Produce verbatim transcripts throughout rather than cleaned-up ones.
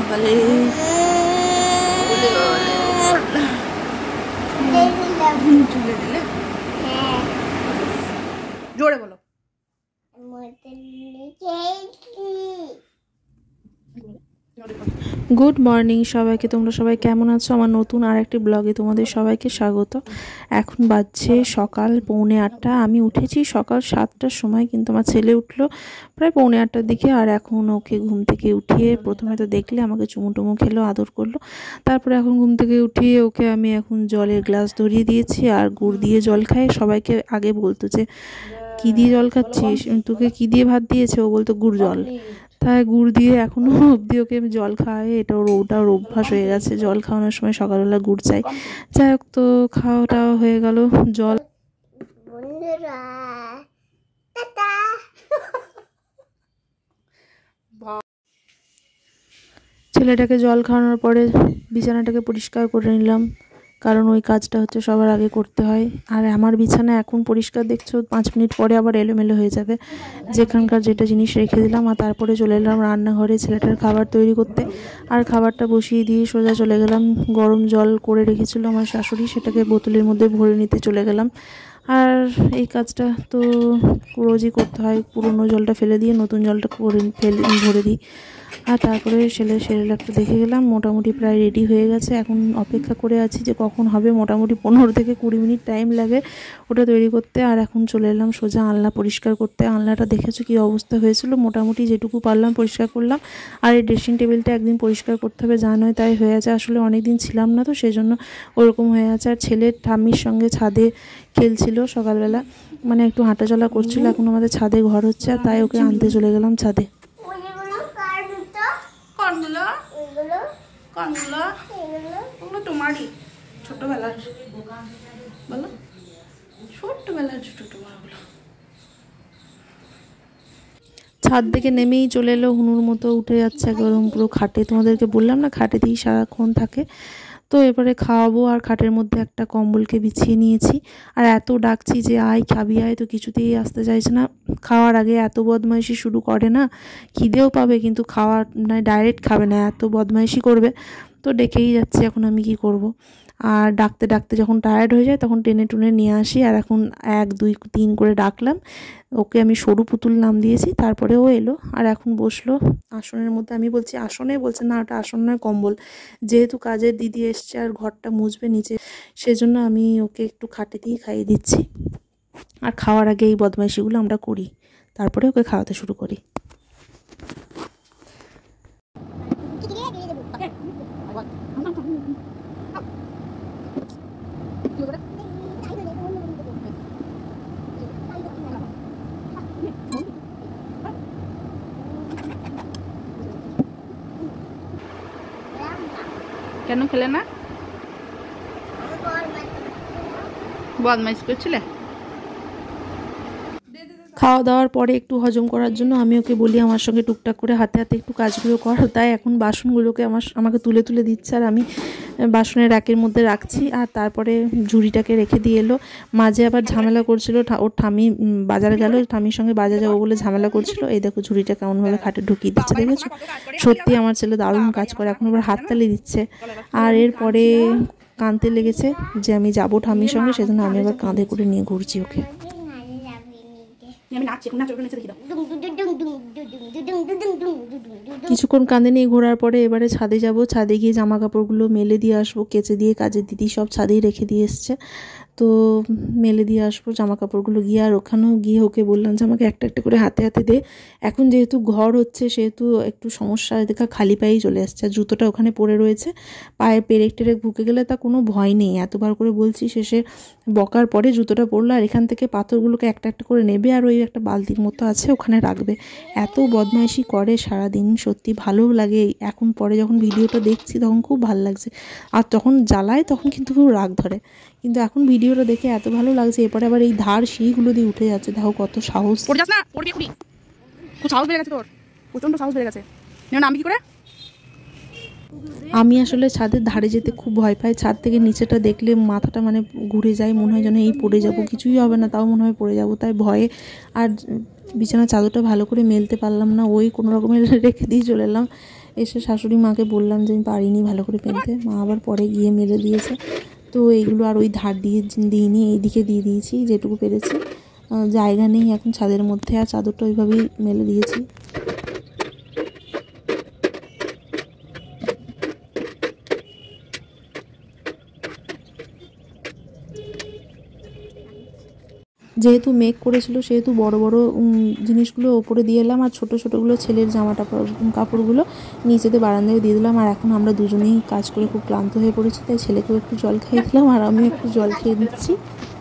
বাবালে চুলে দিলে জোরে বলো। গুড মর্নিং সবাইকে, তোমরা সবাই কেমন আছো? আমার নতুন আর একটি ব্লগে তোমাদের সবাইকে স্বাগত। এখন বাজছে সকাল পৌনে আটটা। আমি উঠেছি সকাল সাতটার সময়, কিন্তু আমার ছেলে উঠলো প্রায় পৌনে আটটার দিকে। আর এখন ওকে ঘুম থেকে উঠিয়ে প্রথমে তো দেখলে আমাকে চুমু টুমু খেলো, আদর করলো। তারপরে এখন ঘুম থেকে উঠিয়ে ওকে আমি এখন জলের গ্লাস ধরিয়ে দিয়েছি আর গুড় দিয়ে জল খাই। সবাইকে আগে বলতো যে কী দিয়ে জল খাচ্ছিস, তোকে কী দিয়ে ভাত দিয়েছে? ও বলতো গুড় জল। তাই গুড় দিয়ে এখনও অবধি ওকে আমি জল খাওয়াই। এটা ওর ওটা ওর অভ্যাস হয়ে গেছে, জল খাওয়ানোর সময় সকালবেলা গুড় চাই। যাই হোক, তো খাওয়াটাও হয়ে গেল। জল ছেলেটাকে জল খাওয়ানোর পরে বিছানাটাকে পরিষ্কার করে নিলাম, কারণ ওই কাজটা হচ্ছে সবার আগে করতে হয়। আর আমার বিছানা এখন পরিষ্কার দেখছো, পাঁচ মিনিট পরে আবার এলোমেলো হয়ে যাবে, যেখানকার যেটা জিনিস রেখে দিলাম। আর তারপরে চলে এলাম রান্নাঘরে ছেলেটার খাবার তৈরি করতে। আর খাবারটা বসিয়ে দিয়ে সোজা চলে গেলাম, গরম জল করে রেখেছিল আমার শাশুড়ি, সেটাকে বোতলের মধ্যে ভরে নিতে চলে গেলাম। আর এই কাজটা তো রোজই করতে হয়, পুরনো জলটা ফেলে দিয়ে নতুন জলটা করে ফেলে ভরে দিই। আর তারপরে ছেলে সেরেলাকটা দেখে গেলাম, মোটামুটি প্রায় রেডি হয়ে গেছে। এখন অপেক্ষা করে আছি যে কখন হবে। মোটামুটি পনেরো থেকে কুড়ি মিনিট টাইম লাগে ওটা তৈরি করতে। আর এখন চলে এলাম সোজা আলনা পরিষ্কার করতে। আলনাটা দেখেছো কী অবস্থা হয়েছিল, মোটামুটি যেটুকু পারলাম পরিষ্কার করলাম। আর এই ড্রেসিং টেবিলটা একদিন পরিষ্কার করতে হবে, যা নয় তাই হয়ে আছে। আসলে অনেক দিন ছিলাম না তো, সেই জন্য ওরকম হয়ে আছে। আর ছেলের ঠাম্মির সঙ্গে ছাদে খেলছিল সকালবেলা, মানে একটু হাঁটাচলা করছিল। এখন আমাদের ছাদে ঘর হচ্ছে, আর তাই ওকে আনতে চলে গেলাম ছাদে। কোনগুলো কোনগুলো ওগুলো তোমারই ছোটবেলার, বলো ছোট্টবেলার ছোটো তোমারগুলো। ছাদ থেকে নেমেই চলে এলো, হুনুর মতো উঠে যাচ্ছে একদম পুরো খাটে। তোমাদেরকে বললাম না খাটেতেই সারাক্ষণ থাকে। তো এবারে খাওয়াবো, আর খাটের মধ্যে একটা কম্বলকে বিছিয়ে নিয়েছি। আর এত ডাকছি যে আয় খাবি আয়, তো কিছুতেই আসতে চাইছে না। খাওয়ার আগে এত বদমাইশি শুরু করে না, খিদেও পাবে কিন্তু খাওয়ার না, ডাইরেক্ট খাবে না, এত বদমাইশি করবে। তো ডেকেই যাচ্ছি, এখন আমি কি করব। আর ডাকতে ডাকতে যখন টায়ার্ড হয়ে যায় তখন টেনে টুনে নিয়ে আসি। আর এখন এক দুই তিন করে ডাকলাম, ওকে আমি সরু পুতুল নাম দিয়েছি। তারপরে ও এলো আর এখন বসলো আসনের মধ্যে। আমি বলছি আসনে, বলছে না ওটা আসন নয় কম্বল। যেহেতু কাজের দিদি এসছে আর ঘরটা মুছবে নিচে, সেজন্য আমি ওকে একটু খাটেতেই খাইয়ে দিচ্ছি। আর খাওয়ার আগে এই বদমাইশিগুলো আমরা করি, তারপরে ওকে খাওয়াতে শুরু করি। কেন খেলে না? বদমাইশ করছিলে? খাওয়া দাওয়ার পরে একটু হজম করার জন্য আমি ওকে বলি আমার সঙ্গে টুকটাক করে হাতে হাতে একটু কাজগুলো কর। তাই এখন বাসনগুলোকে আমার আমাকে তুলে তুলে দিচ্ছে, আর আমি বাসনের র্যাকের মধ্যে রাখছি। আর তারপরে ঝুড়িটাকে রেখে দিয়ে এলো। মাঝে আবার ঝামেলা করছিল, ওর ঠামি বাজার গেল, ঠামির সঙ্গে বাজার যাবো বলে ঝামেলা করছিল। এই দেখো ঝুড়িটা কেমনভাবে খাটে ঢুকিয়ে দিচ্ছে, দেখেছো? সত্যি আমার ছেলে দারুণ কাজ করে, এখন আবার হাততালি দিচ্ছে। আর এরপরে কাঁদতে লেগেছে যে আমি যাবো ঠামির সঙ্গে, সেজন্য আমি আবার কাঁধে করে নিয়ে ঘুরছি ওকে। কিছুক্ষণ কাঁদে নিয়ে ঘোরার পরে এবারে ছাদে যাব। ছাদে গিয়ে জামা কাপড়গুলো মেলে দিয়ে আসবো, কেচে দিয়ে কাজের দিদি সব ছাদেই রেখে দিয়ে এসছে, তো মেলে দিয়ে আসবো জামা কাপড়গুলো গিয়ে। আর ওখানেও গিয়ে ওকে বললাম যে আমাকে একটা একটা করে হাতে হাতে দে। এখন যেহেতু ঘর হচ্ছে সেহেতু একটু সমস্যা, দেখা খালি পায়েই চলে আসছে। আর জুতোটা ওখানে পড়ে রয়েছে, পায়ে পেরেক টেরেক ঢুকে গেলে তা কোনো ভয় নেই। এতবার করে বলছি, শেষে বকার পরে জুতোটা পরলো। আর এখান থেকে পাথরগুলোকে একটা একটা করে নেবে, আর ওই একটা বালতির মতো আছে ওখানে রাখবে। এত বদমাইশি করে সারাদিন, সত্যি ভালো লাগে। এখন পরে যখন ভিডিওটা দেখছি তখন খুব ভালো লাগছে। আর তখন জ্বালায় তখন কিন্তু খুব রাগ ধরে, কিন্তু এখন ভিডিওটা দেখে এত ভালো লাগছে। এরপরে আবার এই ধার সিঁড়িগুলো দিয়ে উঠে যাচ্ছে, দেখো কত সাহস। খুব সাহস বেড়ে গেছে তোর, প্রচন্ড সাহস বেড়ে গেছে। নাম কি করে? আমি আসলে ছাদের ধারে যেতে খুব ভয় পাই। ছাদ থেকে নিচেটা দেখলে মাথাটা মানে ঘুরে যায়, মনে হয় যেন এই পড়ে যাব, কিছুই হবে না তাও মনে হয় পড়ে যাব, তাই ভয়ে আর বিছানার চাদরটা ভালো করে মেলতে পারলাম না, ওই কোনো রকমের রেখে দিয়ে চলে এলাম। এসে শাশুড়ি মাকে বললাম যে আমি পারিনি ভালো করে পেনতে, মা আবার পরে গিয়ে মেলে দিয়েছে। তো এইগুলো আর ওই ধার দিয়ে দিইনি, এইদিকে দিয়ে দিয়েছি যেটুকু পেরেছি। জায়গা নেই এখন ছাদের মধ্যে, আর চাদরটা ওইভাবেই মেলে দিয়েছি। যেহেতু মেঘ করেছিল সেহেতু বড় বড় জিনিসগুলো ওপরে দিয়ে এলাম, আর ছোটো ছোটোগুলো ছেলের জামাটা কাপড়গুলো নিচেতে বারান্দায় দিয়ে দিলাম। আর এখন আমরা দুজনেই কাজ করে খুব ক্লান্ত হয়ে পড়েছি, তাই ছেলেকেও একটু জল খাইয়ে দিলাম আর আমিও একটু জল খেয়ে দিচ্ছি।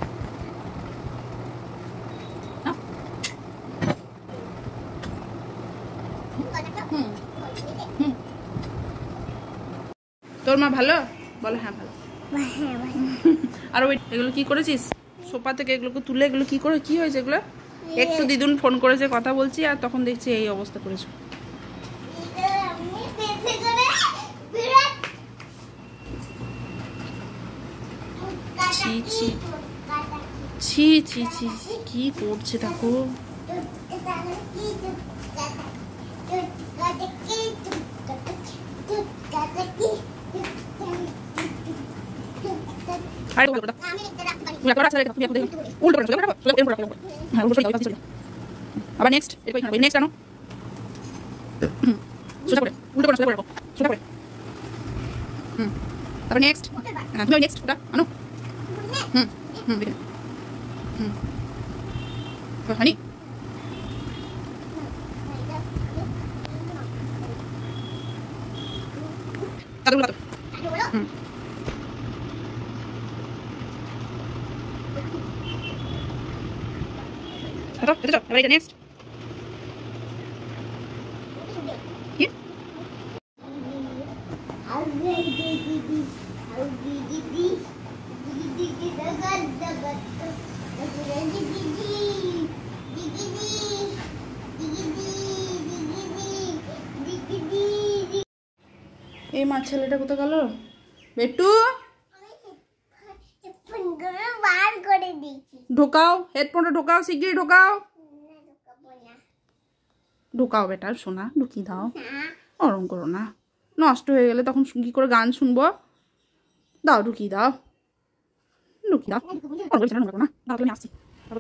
তোর মা ভালো? বলো হ্যাঁ ভালো। আর ওই এগুলো কি করেছিস? সোফা থেকে এগুলোকে তুলে এগুলো কি করে, কি হয়েছে এগুলো? একটু দিদুন ফোন করেছে, কথা বলছি, আর তখন দেখছি এই অবস্থা করেছো। ছি ছি ছি ছি ছি কি করছে দেখো। আবার নেক্সট নেক্সট আনো, সোজা করে উল্টো করে সোজা করে রাখো, সোজা করে। হুম তারপর নেক্সট, হ্যাঁ তুমি নেক্সট ওটা আনো। হুম হুম দেখে হুম হানি তাদের তো হুম এটা এটা যাও এবার এটা নেক্সট কি এই মা ছেলেটা কোথায় গেল? বেটু ঢোকাও, হেডফোনটা ঢোকাও, শিগগিরই ঢোকাও। ঢোকাও বেটা শোনা, ঢুকিয়ে দাও, ওরম করো না, নষ্ট হয়ে গেলে তখন কি করে গান শুনবো। দাও ঢুকিয়ে দাও, ঢুকিয়ে দাও, বলছি না না দাও তুমি আসছি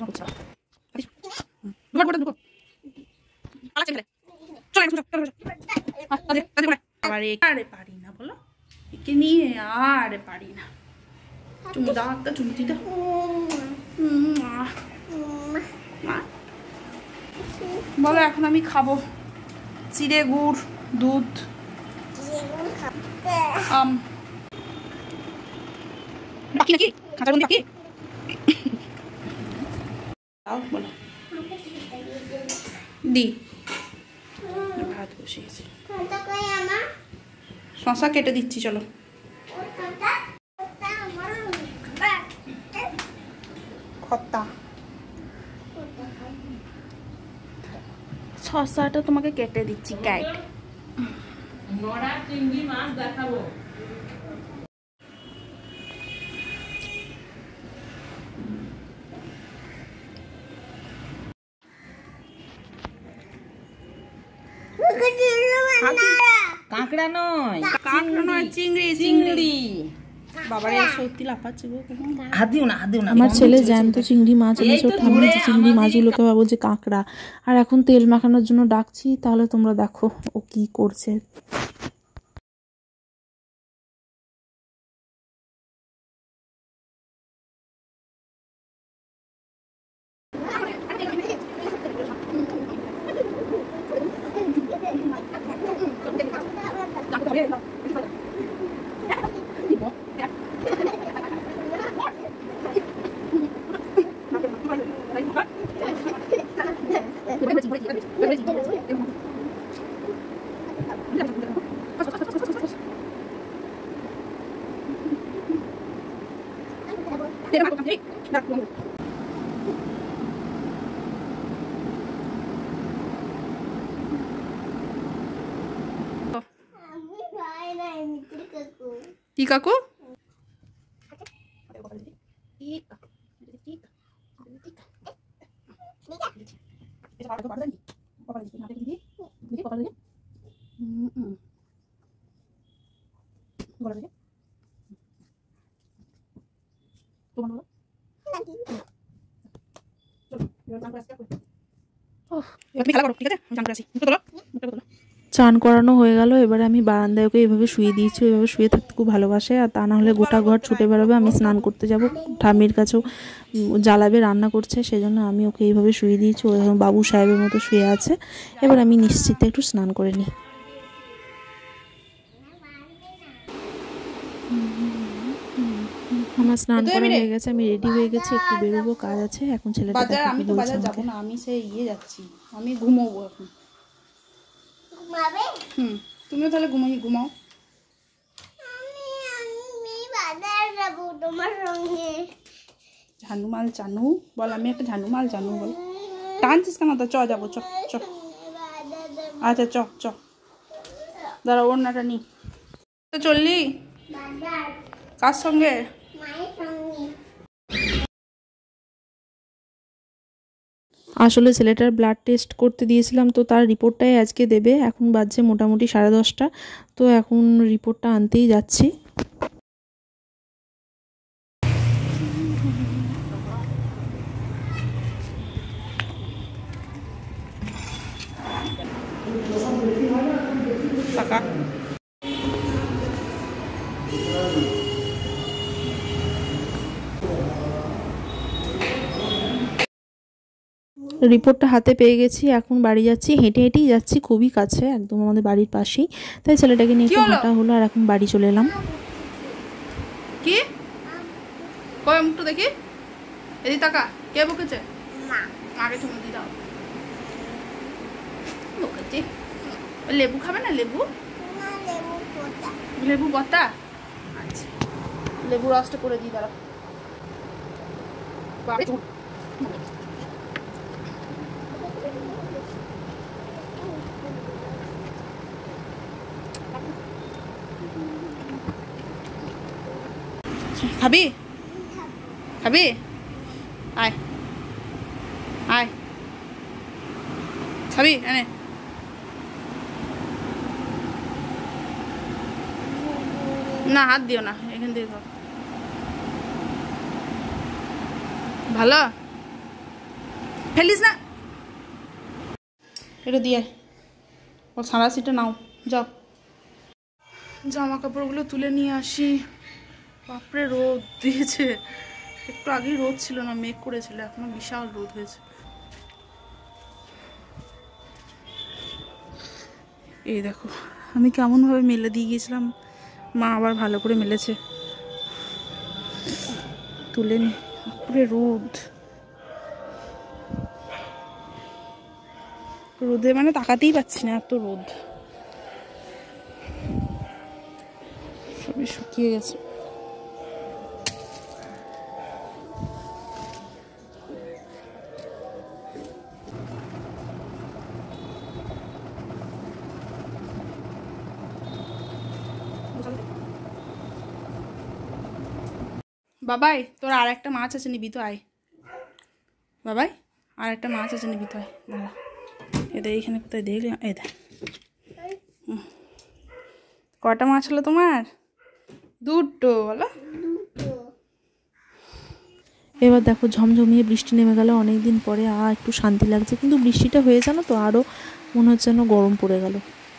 আরে পারি না বলো, একে নিয়ে আর পারি না। চুমু দাও, একটা চুমুটি দাও। বলো এখন আমি খাবো চিড়ে গুড় দুধ আম। বাকি নাকি খাঁচার বন্দি বাকি? দাও বলো দি, ভাত বসিয়েছি, শশা কেটে দিচ্ছি চলো। খত্তা শশাটা তোমাকে কেটে দিচ্ছি, কাট। নড়া চিংড়ি মাছ দেখাবো। কাঁকড়া নয়, কাঁকড়া নয়, চিংড়ি চিংড়ি। বাবারে সত্যি লাফাচ্ছে গো। হাত দিও না, হাত দিও না। আমার ছেলে জ্যান্ত চিংড়ি মাছ এনেছে, ঠাম্মি চিংড়ি মাছগুলোকে ভাবো যে কাঁকড়া, আর এখন তেল মাখানোর জন্য ডাকছি। তাহলে তোমরা দেখো ও কি করছে। কি কাকু? চান করানো হয়ে গেল, এবারে আমি বারান্দায় ওকে এইভাবে শুয়ে দিয়েছি। ওইভাবে শুয়ে থাকতে খুব ভালোবাসে, আর তা না হলে গোটা ঘর ছুটে বেরোবে। আমি স্নান করতে যাব, ঠাম্মির কাছেও জ্বালাবে, রান্না করছে, সেজন্য আমি ওকে এইভাবে শুয়ে দিয়েছি। ও বাবু সাহেবের মতো শুয়ে আছে। এবার আমি নিশ্চিন্তে একটু স্নান করে নিই। আমার স্নান করা হয়ে গেছে, আমি রেডি হয়ে গেছি, একটু বেরোবো, কাজ আছে। এখন ছেলেটা বাজার, আমি তো বাজার যাবো না, আমি সেই ইয়ে যাচ্ছি, আমি ঘুমোবো এখন। ঘুমাবে? হুম, তুমিও তাহলে ঘুমাই ঘুমাও। আমি আমি বাজার যাবো তোমার সঙ্গে। ঝানুমাল জানু বল, আমি একটা ঝানুমাল জানু বল। টানছিস কেন? তো চ যাবো, চ চ। আচ্ছা চ চ, দাঁড়া ওড়নাটা নি। তো চললি বাজার কার সঙ্গে? মায়ের সঙ্গে। আসলে ছেলেটার ব্লাড টেস্ট করতে দিয়েছিলাম, তো তার রিপোর্টটাই আজকে দেবে। এখন বাজছে মোটামুটি সাড়ে দশটা, তো এখন রিপোর্টটা আনতেই যাচ্ছি। রিপোর্টটা হাতে পেয়ে গেছি, এখন বাড়ি যাচ্ছি। হেঁটে হেঁটেই যাচ্ছি, খুবই কাছে, একদম আমাদের বাড়ির পাশেই। তাই ছেলেটাকে নিয়ে একটু হাঁটা হলো, আর এখন বাড়ি চলে এলাম। কি কয় মুখটা দেখি, এদিকে তাকা। কে বকেছে? মা আগে তুমি দি দাও। বকেছে। লেবু খাবে না? লেবু না লেবু পোতা। লেবু বতা? আচ্ছা, লেবু রসটা করে দিই, দাঁড়া। খাবি? খাবি? আয় আয়, খাবি? এনে না, হাত দিও না, এখান থেকে খাও। ভালো, ফেলিস না। এটা দিয়ে ও সারা সিটে নাও, যাও। জামা কাপড়গুলো তুলে নিয়ে আসি। বাপরে রোদ দিয়েছে, একটু আগেই রোদ ছিল না, মেঘ করেছিল, এখনো বিশাল রোদ হয়েছে। এই দেখো আমি কেমনভাবে মেলে দিয়ে গিয়েছিলাম, মা আবার ভালো করে মেলেছে। তুলে নি, বাপরে রোদ, রোদে মানে তাকাতেই পাচ্ছি না, এত রোদ। সবই শুকিয়ে গেছে। বাবাই, তোর আর একটা মাছ আছে, নিবি তো? আয় বাবাই, আর একটা মাছ আছে, নিবি তো? আয়, দাঁড়া। এদের এইখানে কোথায় দেখলাম, এই দেখ। কটা মাছ হলো তোমার? দুটো, বলো। এবার দেখো ঝমঝমিয়ে বৃষ্টি নেমে গেল অনেকদিন পরে, আর একটু শান্তি লাগছে। কিন্তু বৃষ্টিটা হয়ে জানো তো আরও মনে হচ্ছে যেন গরম পড়ে গেল।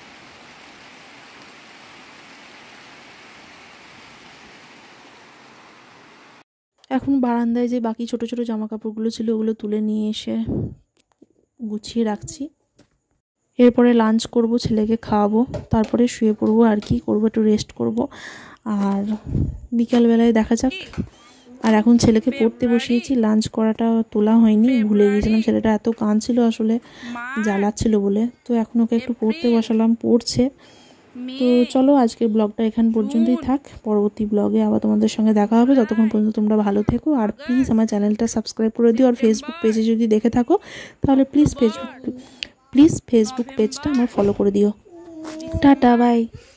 এখন বারান্দায় যে বাকি ছোট ছোট জামা কাপড়গুলো ছিল ওগুলো তুলে নিয়ে এসে গুছিয়ে রাখছি। এরপরে লাঞ্চ করব, ছেলেকে খাওয়াবো, তারপরে শুয়ে পড়বো। আর কি করবো, একটু রেস্ট করব, আর বিকালবেলায় দেখা যাক। আর এখন ছেলেকে পড়তে বসিয়েছি, লাঞ্চ করাটা তোলা হয়নি, ভুলে গিয়েছিলাম। ছেলেটা এত কাঁদছিল, আসলে জ্বালাচ্ছিল বলে, তো এখন ওকে একটু পড়তে বসালাম, পড়ছে। তো চলো আজকের ব্লগটা এখান পর্যন্তই থাক, পরবর্তী ব্লগে আবার তোমাদের সঙ্গে দেখা হবে। ততক্ষণ পর্যন্ত তোমরা ভালো থেকো, আর প্লিজ আমার চ্যানেলটা সাবস্ক্রাইব করে দিও। আর ফেসবুক পেজে যদি দেখে থাকো তাহলে প্লিজ ফেসবুক প্লিজ ফেসবুক পেজটা আমার ফলো করে দিও। Tata, by.